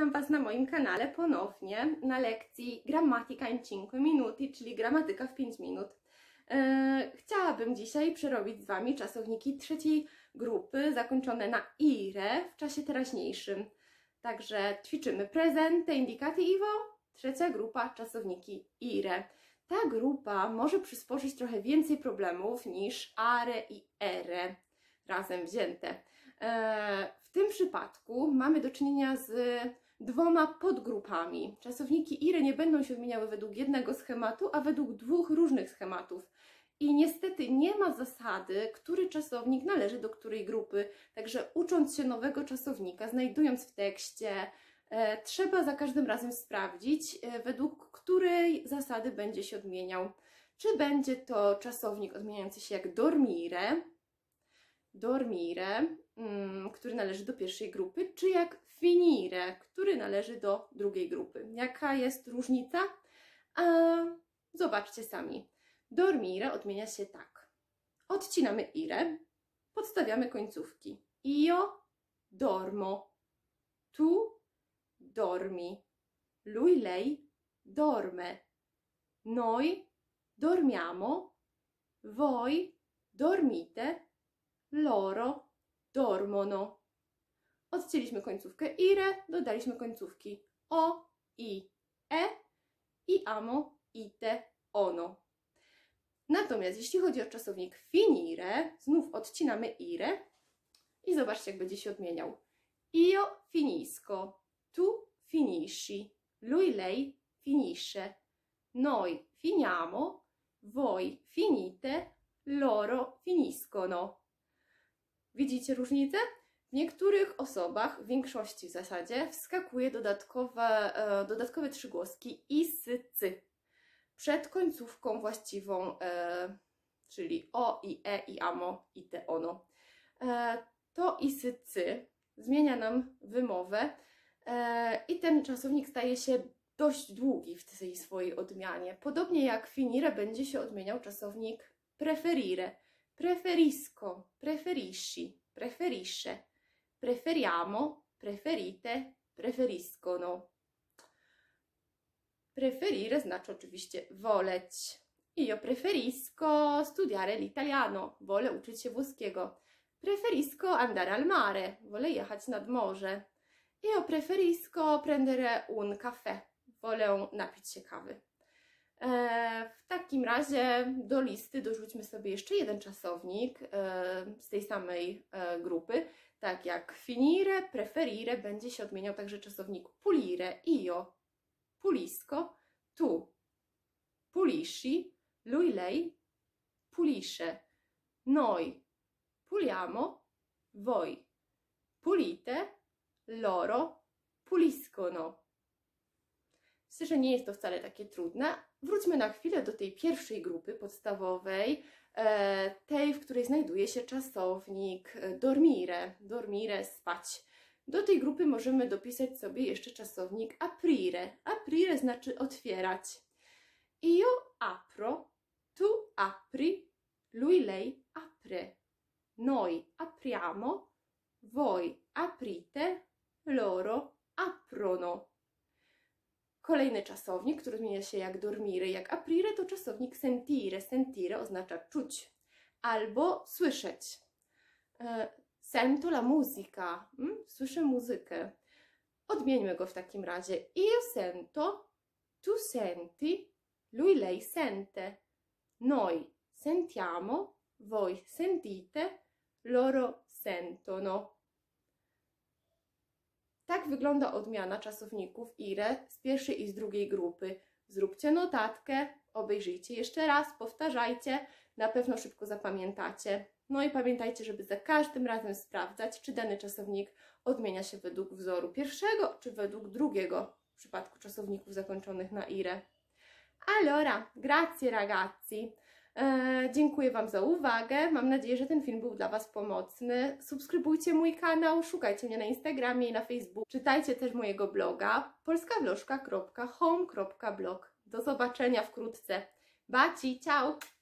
Witam Was na moim kanale ponownie na lekcji Grammatica in 5 minuti, czyli gramatyka w 5 minut. Chciałabym dzisiaj przerobić z Wami czasowniki trzeciej grupy zakończone na ire w czasie teraźniejszym. Także ćwiczymy presente indicativo, trzecia grupa czasowniki ire. Ta grupa może przysporzyć trochę więcej problemów niż are i ere razem wzięte. W tym przypadku mamy do czynienia z dwoma podgrupami. Czasowniki ire nie będą się odmieniały według jednego schematu, a według dwóch różnych schematów. I niestety nie ma zasady, który czasownik należy do której grupy. Także ucząc się nowego czasownika, znajdując w tekście, trzeba za każdym razem sprawdzić, według której zasady będzie się odmieniał. Czy będzie to czasownik odmieniający się jak dormire, który należy do pierwszej grupy, czy jak finire, który należy do drugiej grupy. Jaka jest różnica? Zobaczcie sami. Dormire odmienia się tak. Odcinamy ire, podstawiamy końcówki. Io dormo, tu dormi, lui, lei dorme, noi dormiamo, voi dormite, loro dormono. Odcięliśmy końcówkę ire, dodaliśmy końcówki o, i, amo, ite, ono. Natomiast jeśli chodzi o czasownik finire, znów odcinamy ire i zobaczcie, jak będzie się odmieniał. Io finisco, tu finisci, lui, lei finisce, noi finiamo, voi finite, loro finiscono. Widzicie różnicę? W niektórych osobach, w większości w zasadzie, wskakuje dodatkowe trzygłoski i, sy, cy. Przed końcówką właściwą, czyli o, i, i amo, ite, ono. To i, sy, cy zmienia nam wymowę i ten czasownik staje się dość długi w tej swojej odmianie. Podobnie jak finire będzie się odmieniał czasownik preferire. Preferisco, preferisci, preferisce, preferiamo, preferite, preferiscono. Preferire znaczy oczywiście woleć. Io preferisco studiare l'italiano. Wolę uczyć się włoskiego. Preferisco andare al mare. Wolę jechać nad morze. Io preferisco prendere un caffè. Wolę napić się kawy. W takim razie do listy dorzućmy sobie jeszcze jeden czasownik z tej samej grupy. Tak jak finire, preferire będzie się odmieniał także czasownik pulire. Io pulisco, tu pulisci, lui, lei pulisce, noi puliamo, voi pulite, loro puliscono. Myślę, że nie jest to wcale takie trudne. Wróćmy na chwilę do tej pierwszej grupy podstawowej, tej, w której znajduje się czasownik dormire, dormire, spać. Do tej grupy możemy dopisać sobie jeszcze czasownik aprire. Aprire znaczy otwierać. Io apro, tu apri, lui, lei apre, noi apriamo, voi aprite, loro aprono. Kolejny czasownik, który zmienia się jak dormire, jak aprire, to czasownik sentire. Sentire oznacza czuć albo słyszeć. Sento la musica. Słyszę muzykę. Odmieńmy go w takim razie. Io sento, tu senti, lui, lei sente, noi sentiamo, voi sentite, loro sentono. Tak wygląda odmiana czasowników ire z pierwszej i z drugiej grupy. Zróbcie notatkę, obejrzyjcie jeszcze raz, powtarzajcie, na pewno szybko zapamiętacie. No i pamiętajcie, żeby za każdym razem sprawdzać, czy dany czasownik odmienia się według wzoru pierwszego, czy według drugiego w przypadku czasowników zakończonych na ire. Allora, grazie ragazzi. Dziękuję Wam za uwagę. Mam nadzieję, że ten film był dla Was pomocny. Subskrybujcie mój kanał, szukajcie mnie na Instagramie i na Facebooku. Czytajcie też mojego bloga polskawlożka.home.blog. Do zobaczenia wkrótce. Baci, ciao!